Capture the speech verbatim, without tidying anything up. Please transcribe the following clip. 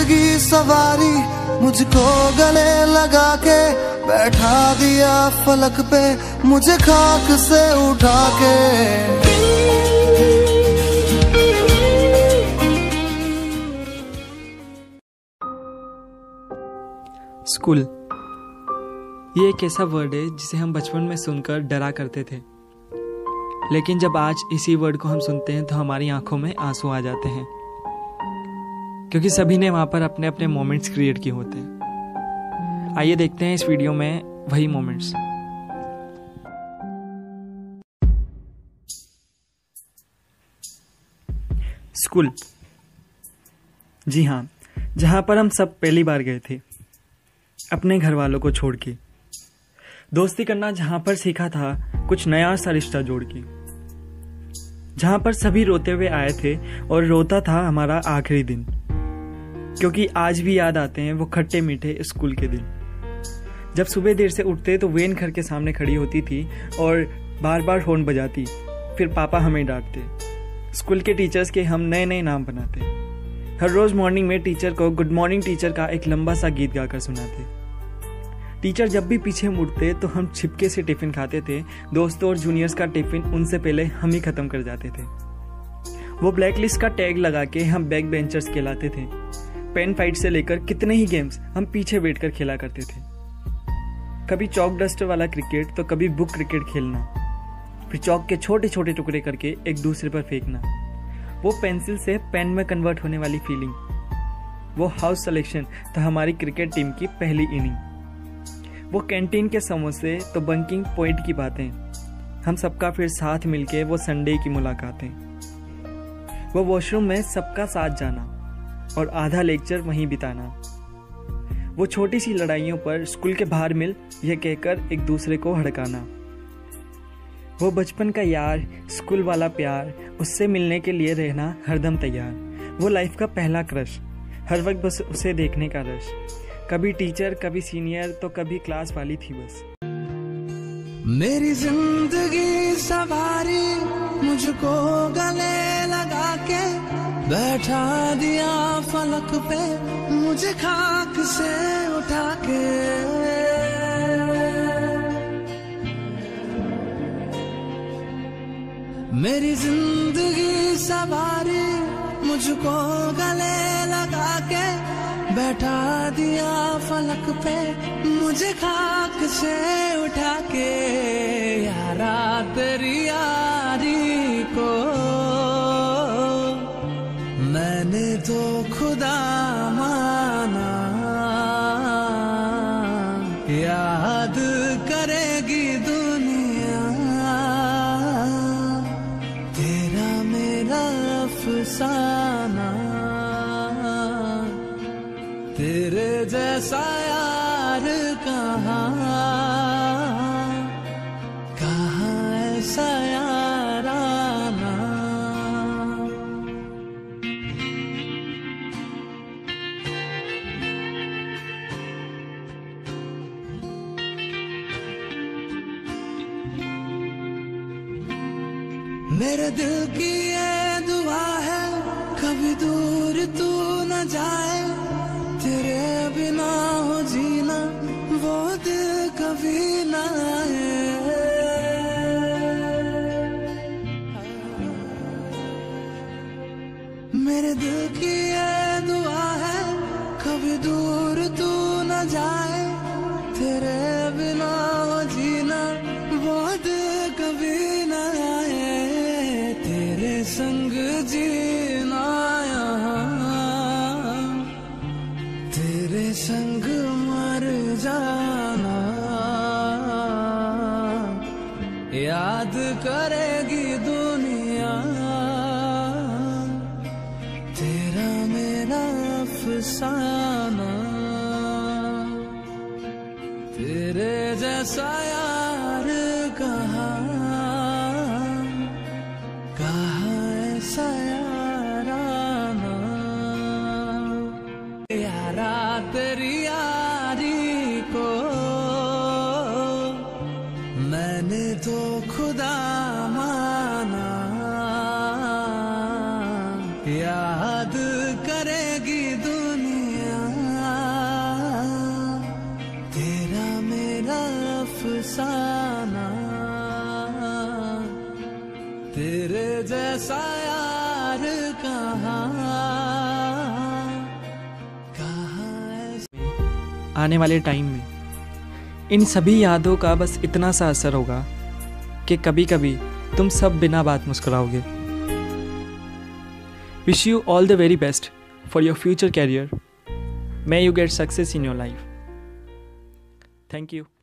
जिंदगी सवारी मुझको गले लगा के, बैठा दिया फलक पे मुझे खाक से उठा के। स्कूल, ये एक ऐसा वर्ड है जिसे हम बचपन में सुनकर डरा करते थे, लेकिन जब आज इसी वर्ड को हम सुनते हैं तो हमारी आंखों में आंसू आ जाते हैं, क्योंकि सभी ने वहां पर अपने अपने मोमेंट्स क्रिएट किए होते हैं। आइए देखते हैं इस वीडियो में वही मोमेंट्स। स्कूल, जी हाँ, जहां पर हम सब पहली बार गए थे अपने घर वालों को छोड़ के, दोस्ती करना जहां पर सीखा था कुछ नया सा रिश्ता जोड़ के, जहां पर सभी रोते हुए आए थे और रोता था हमारा आखिरी दिन, क्योंकि आज भी याद आते हैं वो खट्टे मीठे स्कूल के दिन। जब सुबह देर से उठते तो वेन घर के सामने खड़ी होती थी और बार बार हॉर्न बजाती, फिर पापा हमें डांटते, स्कूल के टीचर्स के हम नए नए नाम बनाते, हर रोज मॉर्निंग में टीचर को गुड मॉर्निंग टीचर का एक लंबा सा गीत गाकर सुनाते। टीचर जब भी पीछे मुड़ते तो हम छिपके से टिफिन खाते थे, दोस्तों और जूनियर्स का टिफिन उनसे पहले हम ही खत्म कर जाते थे। वो ब्लैक लिस्ट का टैग लगा के हम बैक बेंचर्स कहलाते थे। पेन फाइट से लेकर कितने ही गेम्स हम पीछे बैठकर खेला करते थे। कभी चौक डस्टर वाला क्रिकेट तो कभी बुक क्रिकेट खेलना, फिर चौक के छोटे छोटे टुकड़े करके एक दूसरे पर फेंकना, वो पेंसिल से पेन में कन्वर्ट होने वाली फीलिंग, वो हाउस सिलेक्शन था हमारी क्रिकेट टीम की पहली इनिंग, वो कैंटीन के समोसे तो बंकिंग पॉइंट की बातें, हम सबका फिर साथ मिलके वो संडे की मुलाकातें, वो वॉशरूम में सबका साथ जाना और आधा लेक्चर वहीं बिताना, वो छोटी सी लड़ाइयों पर स्कूल के बाहर मिल यह कहकर एक दूसरे को हड़काना, वो बचपन का यार, स्कूल वाला प्यार, उससे मिलने के लिए रहना हरदम तैयार, वो लाइफ का पहला क्रश, हर वक्त बस उसे देखने का रश, कभी टीचर कभी सीनियर तो कभी क्लास वाली थी बस। मेरी जिंदगी सवारी मुझको गले लगा के, बैठा दिया फलक पे मुझे खाक से उठा के। मेरी जिंदगी सवारी मुझको गले लगा के, बैठा दिया फलक पे मुझे खाक से उठा के। यारा तेरी यारी को मैंने तो खुदा माना, याद करेगी दुनिया तेरा मेरा अफसाना, तेरे जैसा यार कहाँ कहाँ ऐसा यार आना। मेरे दिल की ये दुआ है कभी दूर तू न जाए, तेरे बिना हो जीना वो दिल कभी ना आए। मेरे दिल की ये दुआ है कभी दूर तू न जाए, तेरे बिना हो जीना वो दिल कभी ना आए। तेरे संग जीना यहाँ, तेरे संग मर जाना, याद करेगी दुनिया तेरा मेरा अफसाना, तेरे जैसा यार कहाँ कहाँ ऐसा यार आना। यारा तेरी यारी को मैंने तो खुदा माना, याद करेगी दुनिया जाना, तेरे जैसा यार कहाँ कहाँ। आने वाले टाइम में इन सभी यादों का बस इतना सा असर होगा कि कभी कभी तुम सब बिना बात मुस्कुराओगे। Wish you all the very best for your future career. May you get success in your life. Thank you.